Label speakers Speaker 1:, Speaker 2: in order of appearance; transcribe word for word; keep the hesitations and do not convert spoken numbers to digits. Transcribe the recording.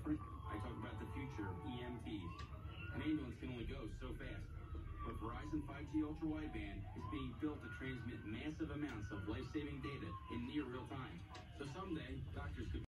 Speaker 1: different? I talk about the future of E M Ts. An ambulance can only go so fast. But Verizon five G Ultra Wideband is being built to transmit massive amounts of life-saving data in near real time. So someday, doctors could